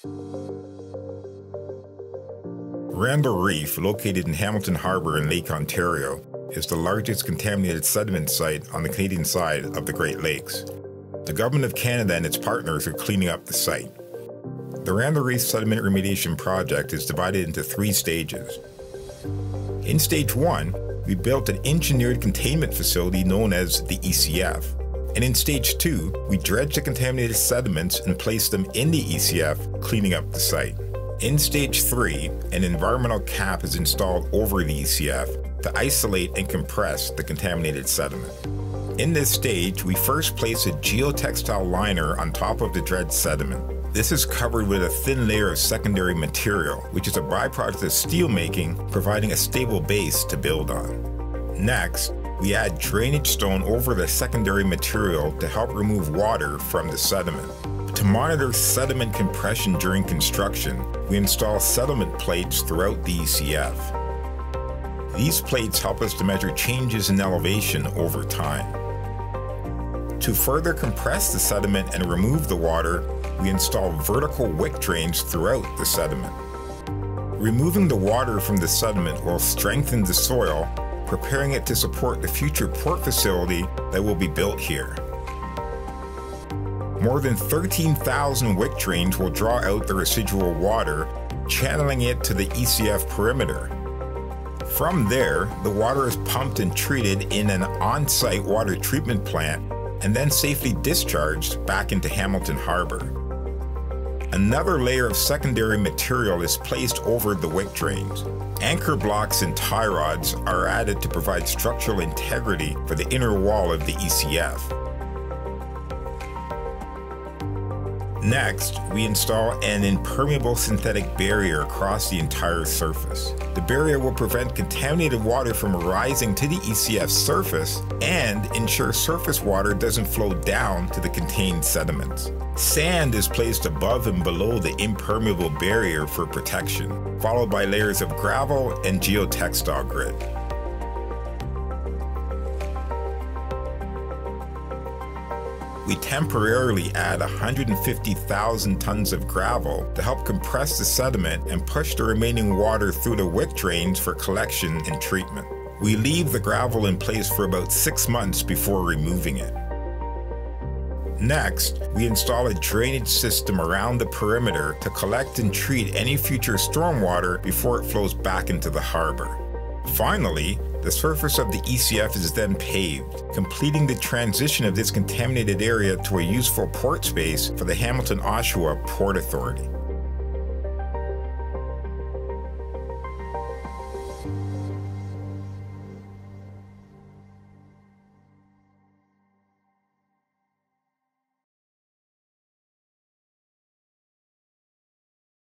Randle Reef, located in Hamilton Harbour in Lake Ontario, is the largest contaminated sediment site on the Canadian side of the Great Lakes. The Government of Canada and its partners are cleaning up the site. The Randle Reef Sediment Remediation Project is divided into 3 stages. In Stage 1, we built an Engineered Containment Facility known as the ECF. And in Stage 2, we dredged the contaminated sediments and placed them in the ECF, cleaning up the site. In Stage 3, an environmental cap is installed over the ECF to isolate and compress the contaminated sediment. In this stage, we first place a geotextile liner on top of the dredged sediment. This is covered with a thin layer of secondary material, which is a byproduct of steel making, providing a stable base to build on. Next, we add drainage stone over the secondary material to help remove water from the sediment. To monitor sediment compression during construction, we install settlement plates throughout the ECF. These plates help us to measure changes in elevation over time. To further compress the sediment and remove the water, we install vertical wick drains throughout the sediment. Removing the water from the sediment will strengthen the soil, preparing it to support the future port facility that will be built here. More than 13,000 wick drains will draw out the residual water, channeling it to the ECF perimeter. From there, the water is pumped and treated in an on-site water treatment plant and then safely discharged back into Hamilton Harbour. Another layer of secondary material is placed over the wick drains. Anchor blocks and tie rods are added to provide structural integrity for the inner wall of the ECF. Next, we install an impermeable synthetic barrier across the entire surface. The barrier will prevent contaminated water from rising to the ECF surface and ensure surface water doesn't flow down to the contained sediments. Sand is placed above and below the impermeable barrier for protection, followed by layers of gravel and geotextile grit. We temporarily add 150,000 tons of gravel to help compress the sediment and push the remaining water through the wick drains for collection and treatment. We leave the gravel in place for about 6 months before removing it. Next, we install a drainage system around the perimeter to collect and treat any future stormwater before it flows back into the harbour. Finally, the surface of the ECF is then paved, completing the transition of this contaminated area to a useful port space for the Hamilton-Oshawa Port Authority.